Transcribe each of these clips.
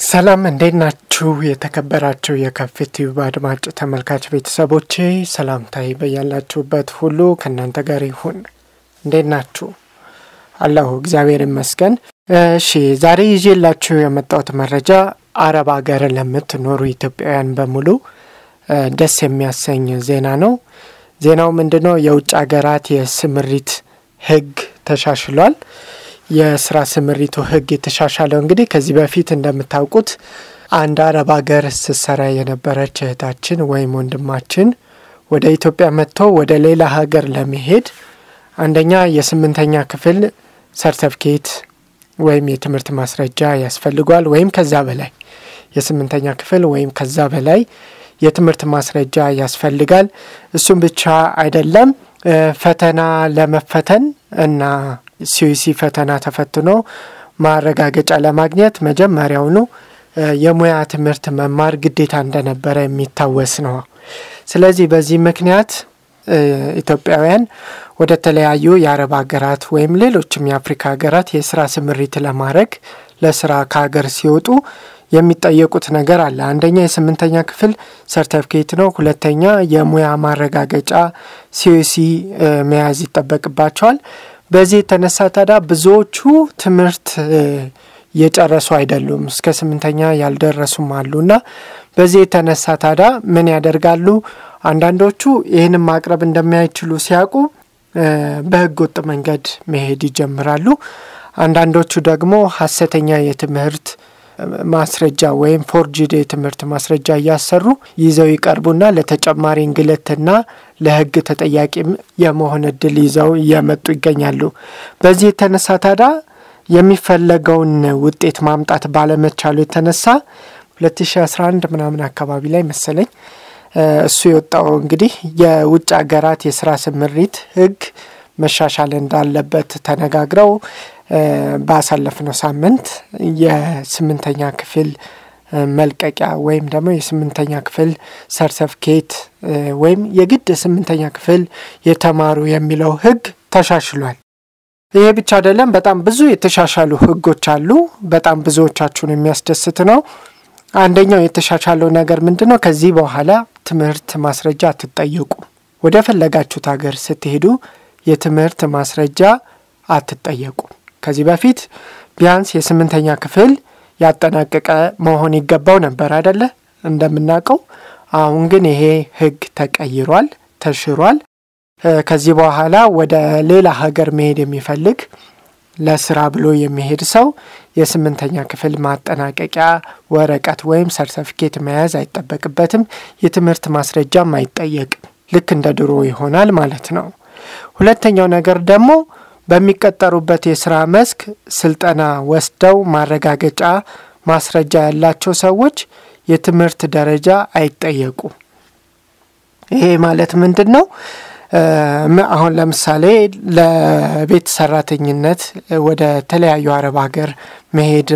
ሰላም እንዴት ናችሁ የተከበራችሁ የካፌቲው አድማጭ ተመልካች ቤተሰቦቼ ሰላምታዬ በያላችሁበት ሁሉ ከናንተ ጋር ይሁን እንዴት ናችሁ አላሁ እግዚአብሔር ይመስገን እሺ ዛሬ ይዤላችሁ የመጣሁት መረጃ አረብ ሀገር ለምትኖሩ ኢትዮጵያውያን በሙሉ ደስ የሚያሰኝ ዜና ነው ዜናው ምንድነው የውጭ ሀገራት የስምሪት ህግ ተሻሽሏል የስራ ስምሪቱ ህግ የተሻሻለው እንግዲህ ከዚህ በፊት እንደምታውቁት አንድ አረብ ሀገር ስትሰራ የነበረች እህታችን ወይም ወንድማችን ወደ ኢትዮጵያ መጥቶ ወደ ሌላ ሀገር ለመሄድ አንደኛ የ8ኛ ክፍል ሰርቲፊኬት ወይም የትምህርት ማስረጃ ያስፈልጋል ወይም ከዛ በላይ የ8ኛ ክፍል ወይም ከዛ በላይ የትምህርት ማስረጃ ያስፈልጋል እሱም ብቻ አይደለም ፈተና ለመፈተን እና ሲዩሲ ፈተና ተፈትኖ ማረጋገጫ ለማግኘት መጀመሪያውኑ የሙያ ትምህርት መማር ግዴታ እንደነበረ የሚታወስ ነው ስለዚህ በዚህ ምክንያት ኢትዮጵያውያን ወደ ተለያዩ የአረብ ሀገራት ወይም ሌሎችም የአፍሪካ ሀገራት የሥራ ስምሪት ለማድረግ ለሥራ ከሀገር ሲወጡ የሚጠየቁት ነገር አለ አንደኛ የ8ኛ ክፍል ሰርቲፊኬት ነው ሁለተኛ የሙያ ማረጋገጫ ሲዩሲ መያዝ ይጠበቅባቸዋል በዚህ የተነሳ ታዲያ ብዙዎቹ ትምህርት የጨረሱ አይደሉም እስከ 8ኛ ያልደረሱም አሉና በዚህ የተነሳ ታዲያ ምን ያደርጋሉ አንዳንዶቹ ይሄንን ማቅረብ እንደማይችሉ ሲያውቁ በህግ ወጥ መንገድ መሄድ ይጀምራሉ አንዳንዶቹ ደግሞ ሐሰተኛ የትምህርት ማስረጃ ወይም ፎርጅድ የትምህርት ማስረጃ ያሰሩ ይዘው ይቀርቡና ለተጨማሪ እንግልትና ለህግ ተጠያቂ የመሆን እድል ይዘው ያመጡ ይገኛሉ በዚህ የተነሳ ታዲያ የሚፈለገውን ውጤት ማምጣት ባለመቻሉ የተነሳ 2011 ምናምን አካባቢ ላይ መሰለኝ እሱ የወጣው እንግዲህ የውጭ ሀገራት የሥራ ስምሪት ህግ መሻሻል እንዳለበት ተነጋግረው ባሳለፍነው ሳምንት የ8ኛ ክፍል መልቀቂያ ወይም ደግሞ የ8ኛ ክፍል ሰርቲፊኬት ወይም የግድ 8ኛ ክፍል የተማሩ የሚለው ህግ ተሻሽሏል ይሄ ብቻ አይደለም በጣም ብዙ የተሻሻሉ ህጎች አሉ በጣም ብዙዎቻችሁን የሚያስደስት ነው አንደኛው የተሻሻለው ነገር ምንድነው ከዚህ በኋላ ትምህርት ማስረጃ አትጠየቁ ወደ ፈለጋችሁት ሀገር ስትሄዱ የትምህርት ማስረጃ አትጠየቁ ከዚህ በፊት ቢያንስ የ8ኛ ክፍል ያጠናቀቀ መሆን ይገባው ነበር አይደለ እንደምናውቀው አሁን ግን ይሄ ህግ ተቀይሯል ተሽሯል ከዚህ በኋላ ወደ ሌላ ሀገር መሄድ የሚፈልግ ለስራ ብሎ የሚሄድ ሰው የ8ኛ ክፍል ማጠናቀቂያ ወረቀት ወይም ሰርቲፊኬት መያዝ አይጠበቅበትም የትምህርት ማስረጃም አይጠየቅም ልክ እንደ ድሮ ይሆናል ማለት ነው ሁለተኛው ነገር ደግሞ በሚቀጠሩበት የሥራ መስክ ስልጠና ወስደው ማረጋገጫ ማስረጃ ያላቸው ሰዎች የትምህርት ደረጃ አይጠየቁ ይሄ ማለት ምንድነው አሁን ለምሳሌ ለቤት ሰራተኝነት ወደ ተለያዩ አረብ ሀገር መሄድ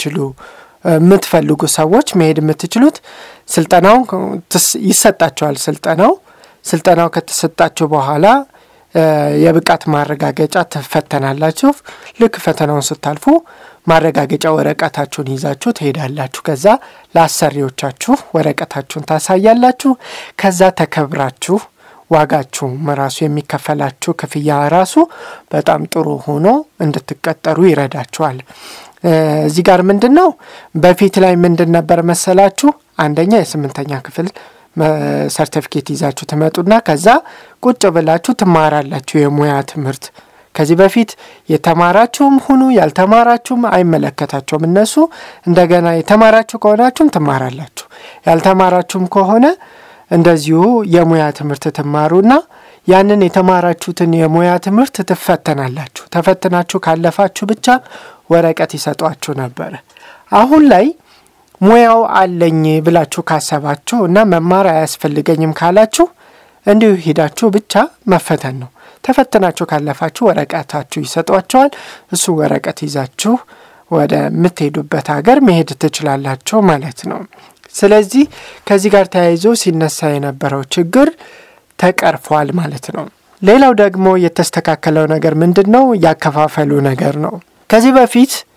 የምትፈልጉ ሰዎች መሄድ የምትችሉት ስልጠናው ይሰጣቸዋል ስልጠናው ከተሰጣቸው በኋላ የብቃት ማረጋገጫ ተፈተናላችሁ ልክ ፈተናውን ስታልፉ ማረጋገጫ ወረቀታችሁን ይዛችሁ ትሄዳላችሁ ከዛ ለአሰሪዎቻችሁ ወረቀታችሁን ታሳያላችሁ ከዛ ተከብራችሁ ዋጋችሁ መራሱ የሚከፈላችሁ ክፍያ ራሱ በጣም ጥሩ ሆኖ እንድትቀጠሩ ይረዳችኋል እዚህ ጋር ምንድነው በፊት ላይ ምንድን ነበር መሰላችሁ አንደኛ የ8ኛ ክፍል ሰርቲፊኬት ይዛችሁ ተመጡና ከዛ ቁጭ ብላችሁ ትማራላችሁ የሙያ ትምህርት ከዚህ በፊት የተማራችሁም ሁኑ ያልተማራችሁም አይመለከታችሁም እነሱ እንደገና የተማራችሁ ከሆናችሁም ትማራላችሁ ያልተማራችሁም ከሆነ እንደዚሁ የሙያ ትምህርት ትማሩና ያንን የተማራችሁትን የሙያ ትምህርት ትፈተናላችሁ ተፈትናችሁ ካለፋችሁ ብቻ ወረቀት ይሰጧችሁ ነበር አሁን ላይ ሙያው አለኝ ብላችሁ ካሰባችሁ እና መማር አያስፈልገኝም ካላችሁ እንዲሁ ሄዳችሁ ብቻ መፈተን ነው ተፈትናችሁ ካለፋችሁ ወረቀታችሁ ይሰጧችኋል እሱ ወረቀት ይዛችሁ ወደ ምትሄዱበት ሀገር መሄድ ትችላላችሁ ማለት ነው ስለዚህ ከዚህ ጋር ተያይዞ ሲነሳ የነበረው ችግር ተቀርፏል ማለት ነው ሌላው ደግሞ የተስተካከለው ነገር ምንድነው ያከፋፈሉ ነገር ነው ከዚህ በፊት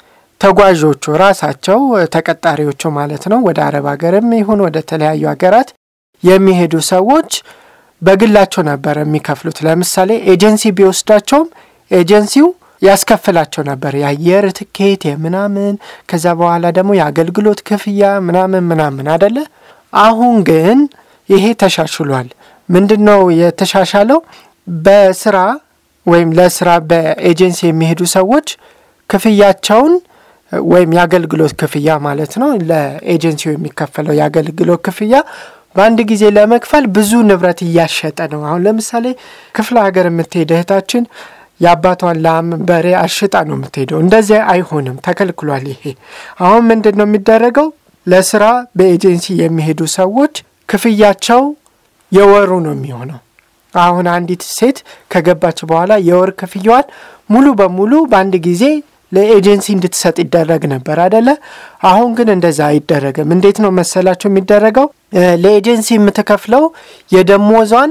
ተጓዦቹ ራሳቸው ተቀጣሪዎቹ ማለት ነው ወደ አረብ ሀገርም ይሁን ወደ ተለያዩ ሀገራት የሚሄዱ ሰዎች በግላቸው ነበር የሚከፍሉት። ለምሳሌ ኤጀንሲ ቢወስዳቸው ኤጀንሲው ያስከፍላቸው ነበር የአየር ትኬት የምናምን ከዛ በኋላ ደግሞ የአገልግሎት ክፍያ ምናምን አይደለ? አሁን ግን ይሄ ተሻሽሏል። ምንድነው የተሻሻለው? በስራ ወይም ለስራ በኤጀንሲ የሚሄዱ ሰዎች ክፍያቸውን ወይም የአገልግሎት ክፍያ ማለት ነው ለኤጀንሲው የሚከፈለው የአገልግሎት ክፍያ በአንድ ጊዜ ለመክፈል ብዙ ንብረት እያሸጠ ነው። አሁን ለምሳሌ ክፍለ ሀገር የምትሄድ እህታችን ያባቷን ላም በሬ አሽጣ ነው የምትሄደው። እንደዚህ አይሆንም፣ ተከልክሏል ይሄ። አሁን ምንድነው የሚደረገው? ለስራ በኤጀንሲ የሚሄዱ ሰዎች ክፍያቸው የወሩ ነው የሚሆነው። አሁን አንዲት ሴት ከገባች በኋላ የወር ክፍያዋን ሙሉ በሙሉ በአንድ ጊዜ ለኤጀንሲ እንድትሰጥ ይደረግ ነበር አይደለ? አሁን ግን እንደዛ አይደረግም። እንዴት ነው መሰላችሁ የሚደረገው? ለኤጀንሲ የምትከፍለው የደሞዟን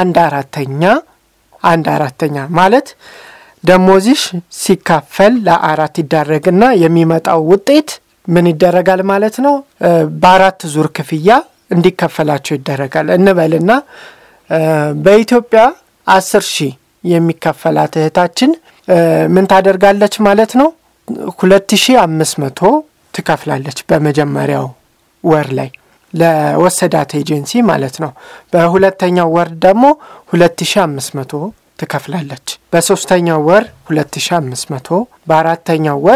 1/4 ማለት ደሞዝሽ ሲካፈል ለ4 ይደረግና የሚመጣው ውጤት ምን ይደረጋል ማለት ነው? በ4 ዙር ክፍያ እንዲከፈላቸው ይደረጋል እንበልና በኢትዮጵያ 10,000 የሚከፈላት እህታችን ምን ታደርጋለች ማለት ነው? 2,500 ትከፍላለች በመጀመሪያው ወር ላይ ለወሰዳት ኤጀንሲ ማለት ነው። በሁለተኛው ወር ደግሞ 2,500 ትከፍላለች። በሶስተኛው ወር 2,500፣ በአራተኛው ወር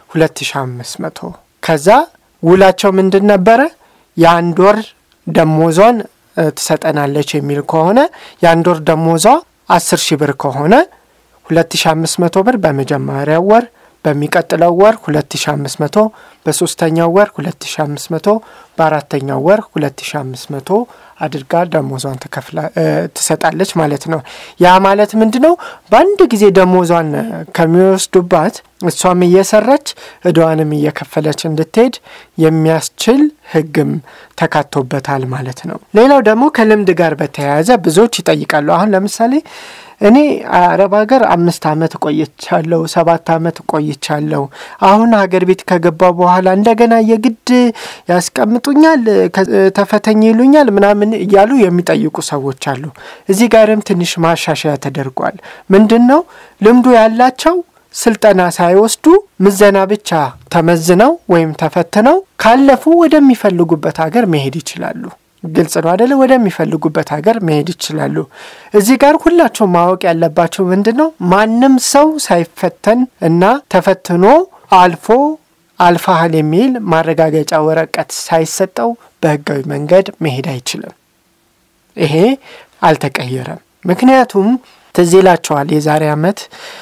2,500። ከዛ ውላቸው ምንድን ነበረ? የአንድ ወር ደሞዟን ትሰጠናለች የሚል ከሆነ የአንድ ወር ደሞዟ 10,000 ብር ከሆነ 2,500 ብር በመጀመሪያው ወር፣ በሚቀጥለው ወር 2,500፣ በሶስተኛው ወር 2,500፣ በአራተኛው ወር 2,500 አድርጋ ደሞዟን ትሰጣለች ማለት ነው። ያ ማለት ምንድነው? በአንድ ጊዜ ደሞዟን ከሚወስዱባት እሷም እየሰራች እዳዋንም እየከፈለች እንድትሄድ የሚያስችል ህግም ተካቶበታል ማለት ነው። ሌላው ደግሞ ከልምድ ጋር በተያያዘ ብዙዎች ይጠይቃሉ። አሁን ለምሳሌ እኔ አረብ ሀገር 5 አመት ቆይቻለሁ፣ 7 አመት ቆይቻለሁ። አሁን ሀገር ቤት ከገባው በኋላ እንደገና የግድ ያስቀምጡኛል፣ ተፈተኝ ይሉኛል ምናምን እያሉ የሚጠይቁ ሰዎች አሉ። እዚህ ጋርም ትንሽ ማሻሻያ ተደርጓል። ምንድነው? ልምዱ ያላቸው ስልጠና ሳይወስዱ ምዘና ብቻ ተመዝነው ወይም ተፈትነው ካለፉ ወደሚፈልጉበት ሀገር መሄድ ይችላሉ። ግልጽ ነው አይደል? ወደሚፈልጉበት ሀገር መሄድ ይችላሉ። እዚህ ጋር ሁላችሁም ማወቅ ያለባችሁ ምንድነው? ማንም ሰው ሳይፈተን እና ተፈትኖ አልፋሃል የሚል ማረጋገጫ ወረቀት ሳይሰጠው በህጋዊ መንገድ መሄድ አይችልም። ይሄ አልተቀየረም። ምክንያቱም ትዝ ይላችኋል የዛሬ አመት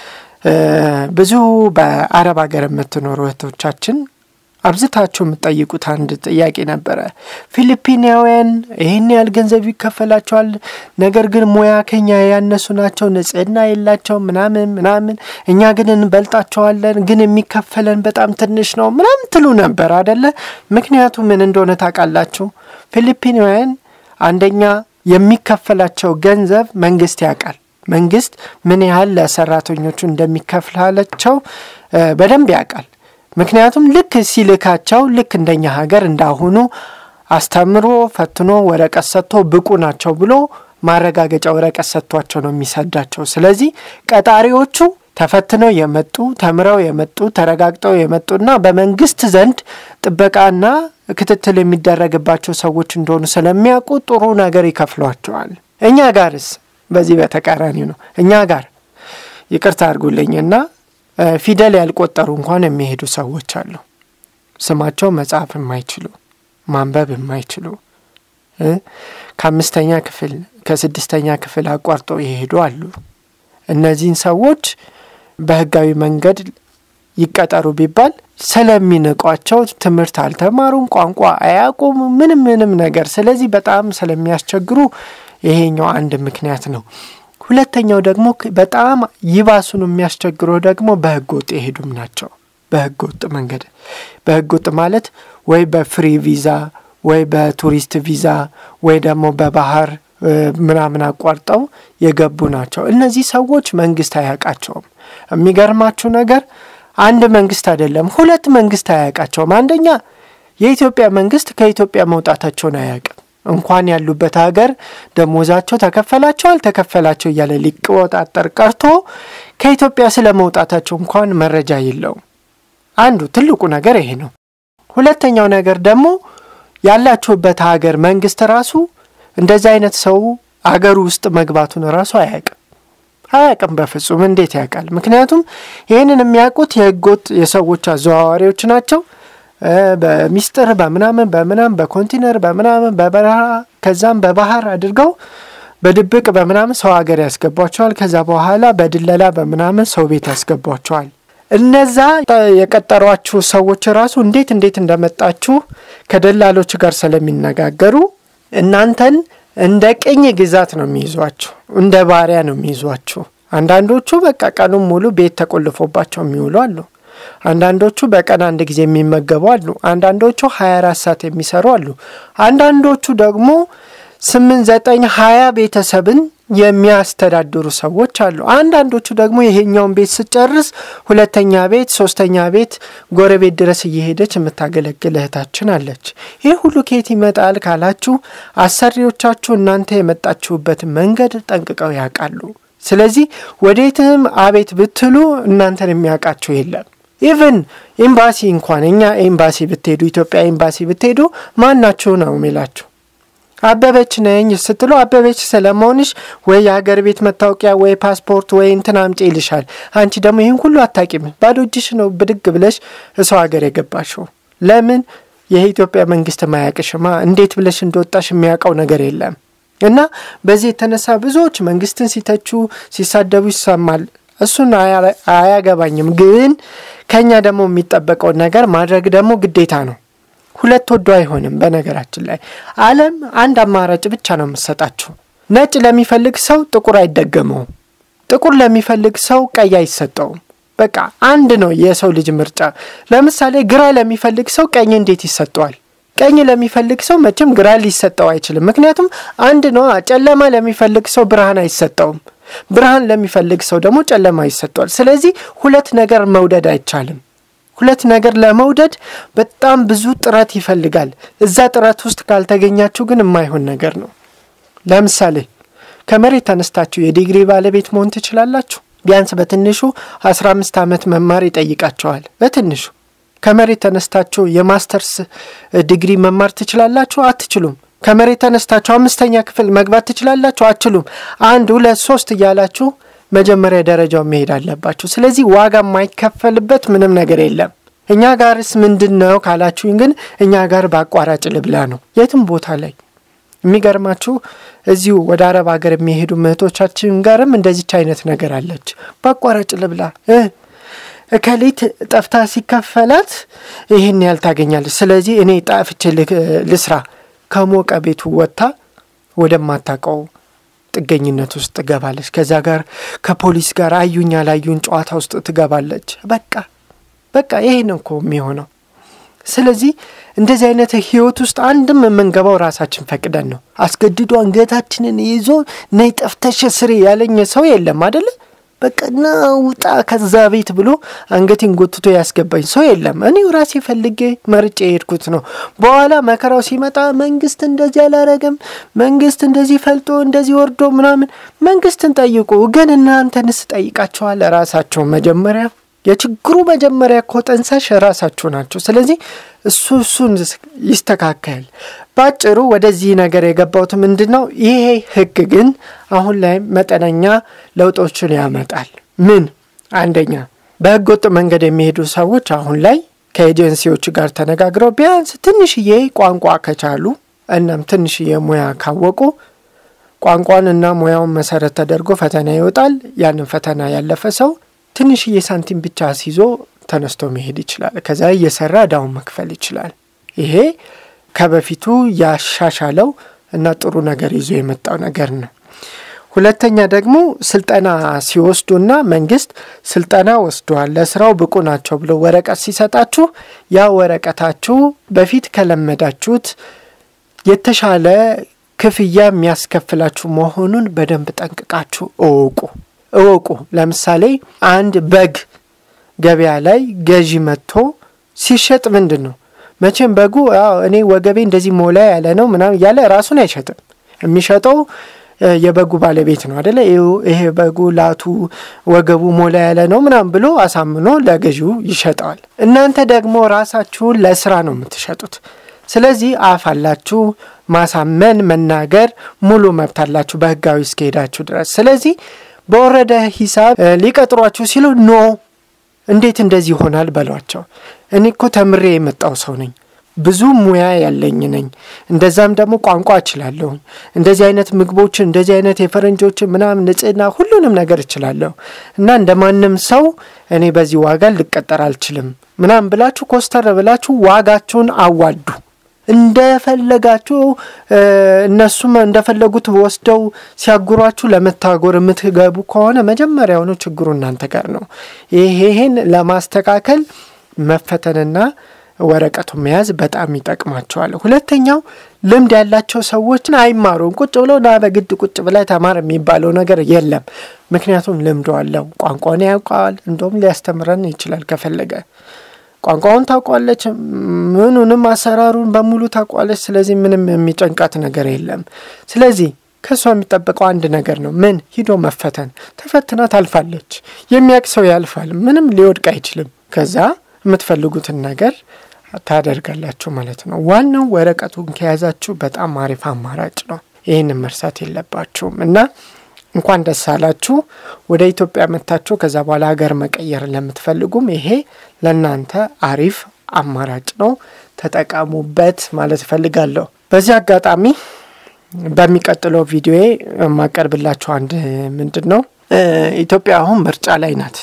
ብዙ በአረብ ሀገር የምትኖሩ እህቶቻችን አብዝታችሁ የምትጠይቁት አንድ ጥያቄ ነበረ። ፊሊፒናውያን ይሄን ያህል ገንዘብ ይከፈላቸዋል፣ ነገር ግን ሙያ ከኛ ያነሱ ናቸው፣ ንጽህና የላቸው ምናምን እኛ ግን እንበልጣቸዋለን፣ ግን የሚከፈለን በጣም ትንሽ ነው ምናምን ትሉ ነበር አይደለ? ምክንያቱም ምን እንደሆነ ታውቃላችሁ? ፊሊፒናውያን አንደኛ የሚከፈላቸው ገንዘብ መንግስት ያውቃል። መንግስት ምን ያህል ለሰራተኞቹ እንደሚከፍላቸው በደንብ ያውቃል። ምክንያቱም ልክ ሲልካቸው ልክ እንደኛ ሀገር እንዳሁኑ አስተምሮ ፈትኖ ወረቀት ሰጥቶ ብቁ ናቸው ብሎ ማረጋገጫ ወረቀት ሰጥቷቸው ነው የሚሰዳቸው። ስለዚህ ቀጣሪዎቹ ተፈትነው የመጡ ተምረው የመጡ ተረጋግጠው የመጡና በመንግስት ዘንድ ጥበቃና ክትትል የሚደረግባቸው ሰዎች እንደሆኑ ስለሚያውቁ ጥሩ ነገር ይከፍሏቸዋል። እኛ ጋርስ በዚህ በተቃራኒ ነው። እኛ ጋር ይቅርታ አድርጉልኝና ፊደል ያልቆጠሩ እንኳን የሚሄዱ ሰዎች አሉ። ስማቸው መጻፍ የማይችሉ ማንበብ የማይችሉ ከ5ኛ ክፍል ከ6ኛ ክፍል አቋርጠው ይሄዱ አሉ። እነዚህን ሰዎች በህጋዊ መንገድ ይቀጠሩ ቢባል ስለሚነቋቸው ትምህርት አልተማሩም፣ ቋንቋ አያውቁም፣ ምንም ነገር። ስለዚህ በጣም ስለሚያስቸግሩ ይሄኛው አንድ ምክንያት ነው። ሁለተኛው ደግሞ በጣም ይባሱን የሚያስቸግረው ደግሞ በህገወጥ ይሄዱም ናቸው። በህገወጥ መንገድ በህገወጥ ማለት ወይ በፍሪ ቪዛ ወይ በቱሪስት ቪዛ ወይ ደግሞ በባህር ምናምን አቋርጠው የገቡ ናቸው። እነዚህ ሰዎች መንግስት አያውቃቸውም። የሚገርማችሁ ነገር አንድ መንግስት አይደለም ሁለት መንግስት አያውቃቸውም። አንደኛ የኢትዮጵያ መንግስት ከኢትዮጵያ መውጣታቸውን አያውቅም። እንኳን ያሉበት ሀገር ደሞዛቸው ተከፈላቸው አልተከፈላቸው እያለ ሊቆጣጠር ቀርቶ ከኢትዮጵያ ስለመውጣታቸው እንኳን መረጃ የለውም። አንዱ ትልቁ ነገር ይሄ ነው። ሁለተኛው ነገር ደግሞ ያላችሁበት ሀገር መንግስት ራሱ እንደዚህ አይነት ሰው ሀገር ውስጥ መግባቱን ራሱ አያውቅም በፍጹም። እንዴት ያውቃል? ምክንያቱም ይሄንን የሚያውቁት የህገወጥ የሰዎች አዘዋዋሪዎች ናቸው። በሚስጥር በምናምን በኮንቲነር በምናምን በበረሃ ከዛም በባህር አድርገው በድብቅ በምናምን ሰው ሀገር ያስገቧቸዋል። ከዛ በኋላ በድለላ በምናምን ሰው ቤት ያስገቧቸዋል። እነዛ የቀጠሯችሁ ሰዎች ራሱ እንዴት እንደመጣችሁ ከደላሎች ጋር ስለሚነጋገሩ እናንተን እንደ ቅኝ ግዛት ነው የሚይዟችሁ፣ እንደ ባሪያ ነው የሚይዟችሁ። አንዳንዶቹ በቃ ቀኑን ሙሉ ቤት ተቆልፎባቸው የሚውሉ አሉ። አንዳንዶቹ በቀን አንድ ጊዜ የሚመገቡ አሉ። አንዳንዶቹ 24 ሰዓት የሚሰሩ አሉ። አንዳንዶቹ ደግሞ 8 9 20 ቤተሰብን የሚያስተዳድሩ ሰዎች አሉ። አንዳንዶቹ ደግሞ ይሄኛውን ቤት ሲጨርስ ሁለተኛ ቤት ሶስተኛ ቤት ጎረቤት ድረስ እየሄደች የምታገለግል እህታችን አለች። ይሄ ሁሉ ከየት ይመጣል ካላችሁ አሰሪዎቻችሁ እናንተ የመጣችሁበት መንገድ ጠንቅቀው ያውቃሉ። ስለዚህ ወዴትም አቤት ብትሉ እናንተን የሚያውቃችሁ የለም። ኢቭን ኤምባሲ እንኳን እኛ ኤምባሲ ብትሄዱ ኢትዮጵያ ኤምባሲ ብትሄዱ ማናችሁ ነው የሚላችሁ? አበበች ነኝ ስትሉ አበበች ስለመሆንሽ ወይ የሀገር ቤት መታወቂያ ወይ ፓስፖርት ወይ እንትን አምጪ ይልሻል። አንቺ ደግሞ ይሄን ሁሉ አታቂም። ባዶ እጅሽ ነው ብድግ ብለሽ እሰው ሀገር የገባሽው። ለምን? የኢትዮጵያ መንግስት ማያውቅሽማ። እንዴት ብለሽ እንደወጣሽ የሚያውቀው ነገር የለም። እና በዚህ የተነሳ ብዙዎች መንግስትን ሲተቹ ሲሳደቡ ይሰማል። እሱን አያገባኝም። ግን ከኛ ደግሞ የሚጠበቀው ነገር ማድረግ ደግሞ ግዴታ ነው። ሁለት ወዶ አይሆንም። በነገራችን ላይ ዓለም አንድ አማራጭ ብቻ ነው የምትሰጣችሁ። ነጭ ለሚፈልግ ሰው ጥቁር አይደገመውም። ጥቁር ለሚፈልግ ሰው ቀይ አይሰጠውም። በቃ አንድ ነው የሰው ልጅ ምርጫ። ለምሳሌ ግራ ለሚፈልግ ሰው ቀኝ እንዴት ይሰጠዋል? ቀኝ ለሚፈልግ ሰው መቼም ግራ ሊሰጠው አይችልም። ምክንያቱም አንድ ነው። ጨለማ ለሚፈልግ ሰው ብርሃን አይሰጠውም። ብርሃን ለሚፈልግ ሰው ደግሞ ጨለማ ይሰጠዋል። ስለዚህ ሁለት ነገር መውደድ አይቻልም። ሁለት ነገር ለመውደድ በጣም ብዙ ጥረት ይፈልጋል። እዛ ጥረት ውስጥ ካልተገኛችሁ ግን የማይሆን ነገር ነው። ለምሳሌ ከመሬት ተነስታችሁ የዲግሪ ባለቤት መሆን ትችላላችሁ? ቢያንስ በትንሹ 15 ዓመት መማር ይጠይቃችኋል። በትንሹ ከመሬት ተነስታችሁ የማስተርስ ዲግሪ መማር ትችላላችሁ? አትችሉም። ከመሬት ተነስታችሁ 5ኛ ክፍል መግባት ትችላላችሁ? አትችሉም። 1 2 3 እያላችሁ መጀመሪያ ደረጃው መሄድ አለባችሁ። ስለዚህ ዋጋ የማይከፈልበት ምንም ነገር የለም። እኛ ጋርስ ምንድነው ካላችሁኝ ግን እኛ ጋር በአቋራጭ ልብላ ነው የትም ቦታ ላይ። የሚገርማችሁ እዚሁ ወደ አረብ ሀገር የሚሄዱ እህቶቻችን ጋርም እንደዚች አይነት ነገር አለች። በአቋራጭ ልብላ ከሊት ጠፍታ ሲከፈላት ይሄን ያልታገኛለች። ስለዚህ እኔ ጣፍቼ ልስራ ከሞቀ ቤቱ ወጣ ወደማታቀው ጥገኝነት ውስጥ ትገባለች። ከዛ ጋር ከፖሊስ ጋር አዩኛ ላዩን ጨዋታ ውስጥ ትገባለች። በቃ ይሄ ነው እኮ የሚሆነው። ስለዚህ እንደዚህ አይነት ህይወት ውስጥ አንድም መንገባው ራሳችን ፈቅደን ነው። አስገድዶ አንገታችንን ይዞ ነይ ጠፍተሽ ስሪ ያለኝ ሰው የለም አይደል? በቃ ናውጣ ከዛ ቤት ብሎ አንገቴን ጎትቶ ያስገባኝ ሰው የለም። እኔው ራሴ ፈልጌ መርጬ ሄድኩት ነው። በኋላ መከራው ሲመጣ መንግስት እንደዚህ አላረገም፣ መንግስት እንደዚህ ፈልጦ እንደዚህ ወርዶ ምናምን መንግስትን ጠይቁ። ግን እናንተንስ ጠይቃችኋል? ራሳችሁ መጀመሪያ የችግሩ መጀመሪያ ኮጠንሳሽ ራሳችሁ ናችሁ። ስለዚህ እሱን ይስተካከል። ባጭሩ ወደዚህ ነገር የገባውት ምንድነው? ይሄ ህግ ግን አሁን ላይ መጠነኛ ለውጦችን ያመጣል። ምን? አንደኛ በህገወጥ መንገድ የሚሄዱ ሰዎች አሁን ላይ ከኤጀንሲዎች ጋር ተነጋግረው ቢያንስ ትንሽዬ ቋንቋ ከቻሉ እናም ትንሽዬ ሙያ ካወቁ ቋንቋንና ሙያውን መሰረት ተደርጎ ፈተና ይወጣል። ያንን ፈተና ያለፈ ሰው ትንሽዬ ሳንቲም ብቻ ሲዞ ተነስቶ መሄድ ይችላል። ከዛ እየሰራ ዳውን መክፈል ይችላል። ይሄ ከበፊቱ ያሻሻለው እና ጥሩ ነገር ይዞ የመጣው ነገር ነው። ሁለተኛ ደግሞ ስልጠና ሲወስዱና መንግስት ስልጠና ወስዷል ለስራው ብቁ ናቸው ብሎ ወረቀት ሲሰጣችሁ ያ ወረቀታችሁ በፊት ከለመዳችሁት የተሻለ ክፍያ የሚያስከፍላችሁ መሆኑን በደንብ ጠንቅቃችሁ እወቁ። ለምሳሌ አንድ በግ ገበያ ላይ ገዢ መጥቶ ሲሸጥ ምንድነው መቼም በጉ እኔ ወገቤ እንደዚህ ሞላ ያለ ነው ምናምን ያለ ራሱን አይሸጥም የሚሸጠው የበጉ ባለቤት ነው አይደለ ይሄ በጉ ላቱ ወገቡ ሞላ ያለ ነው ምናምን ብሎ አሳምኖ ለገዢው ይሸጣል እናንተ ደግሞ ራሳችሁን ለስራ ነው የምትሸጡት ስለዚህ አፋላችሁ ማሳመን መናገር ሙሉ መብት አላችሁ በህጋዊ እስከሄዳችሁ ድረስ ስለዚህ በወረደ ሂሳብ ሊቀጥሯችሁ ሲሉ ኖ እንዴት እንደዚህ ይሆናል በሏቸው እኔኮ ተምሬ የመጣው ሰው ነኝ ብዙ ሙያ ያለኝ ነኝ እንደዛም ደግሞ ቋንቋ እችላለሁ እንደዚህ አይነት ምግቦችን እንደዚህ አይነት የፈረንጆችን ምናምን ንጽህና ሁሉንም ነገር እችላለሁ እና እንደማንንም ሰው እኔ በዚህ ዋጋ ልቀጠር አልችልም ምናምን ብላችሁ ኮስተር ብላችሁ ዋጋችሁን አዋዱ እንደፈለጋችሁ እነሱም እንደፈለጉት ወስደው ሲያጉሯችሁ ለመታጎር የምትገቡ ከሆነ መጀመሪያው ነው ችግሩ እናንተ ጋር ነው ይሄን ለማስተካከል መፈተንና ወረቀቱ መያዝ በጣም ይጠቅማቸዋል ሁለተኛው ልምድ ያላቸው ሰዎችን አይማሩም ቁጭ ብለው በግድ ቁጭ ብለው ተማር የሚባለው ነገር የለም ምክንያቱም ልምዱ አለው ቋንቋውን ያውቃል እንደውም ሊያስተምረን ይችላል ከፈለገ ቋንቋውን ታውቃለች ምኑንም አሰራሩን በሙሉ ታውቃለች ስለዚህ ምንም የሚጨንቃት ነገር የለም ስለዚህ ከሷ የሚጠበቀው አንድ ነገር ነው ምን ሂዶ መፈተን ተፈትና ታልፋለች የሚያውቅ ሰው ያልፋል ምንም ሊወድቅ አይችልም ከዛ የምትፈልጉትን ነገር ታደርጋላችሁ ማለት ነው ዋናው ወረቀቱን ከያዛችሁ በጣም አሪፍ አማራጭ ነው ይሄንን መርሳት የለባችሁም እና እንኳን ደስ አላችሁ ወደ ኢትዮጵያ መጣችሁ ከዛ በኋላ ሀገር መቀየር ለምትፈልጉም ይሄ ለናንተ አሪፍ አማራጭ ነው ተጠቀሙበት ማለት ፈልጋለሁ በዚህ አጋጣሚ በሚቀጥለው ቪዲዮዬ ማቀርብላችሁ አንድ ምንድነው ኢትዮጵያ አሁን ምርጫ ላይ ናት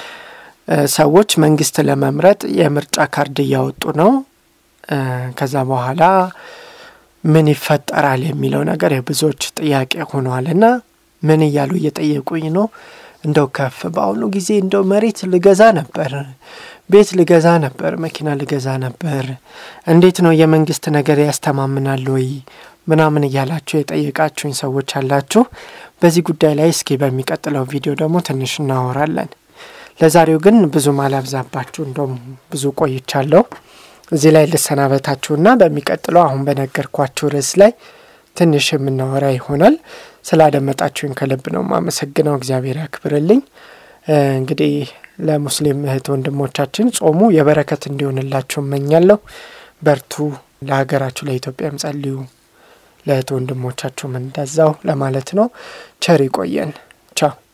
ሰዎች መንግስት ለመምረጥ የምርጫ ካርድ ያወጡ ነው ከዛ በኋላ ምን ይፈጠራል የሚለው ነገር የብዙዎች ጥያቄ ሆኗልና ምን ይያሉ እየጠየቁኝ ነው እንደው ከፍ ባውኑ ጊዜ እንደው መሬት ልገዛ ነበር ቤት ልገዛ ነበር መኪና ልገዛ ነበር እንዴት ነው የመንግስት ነገር ያስተማምናል ወይ ምናምን ይያላችሁ የጠየቃችሁኝ ሰዎች አላችሁ በዚህ ጉዳይ ላይ እስኪ በሚቀጥለው ቪዲዮ ደግሞ ትንሽ እናወራለን ለዛሬው ግን ብዙ ማላብዛባችሁ እንደውም ብዙ ቆይቻለሁ እዚህ ላይ ልሰናበታችሁና በሚቀጥለው አሁን በነገርኳችሁ ርዕስ ላይ ትንሽ የምናወራ ይሆናል ስላደመጣችሁኝ ከልብ ነው ማመሰግነው እግዚአብሔር ያክብርልኝ እንግዲህ ለሙስሊም እህት ወንድሞቻችን ጾሙ የበረከት እንዲሆንላችሁ እመኛለሁ በርቱ ለሀገራችሁ ለኢትዮጵያም ጸልዩ ለእህት ወንድሞቻችሁ እንደዛው ለማለት ነው ቸር ይቆየን ቻው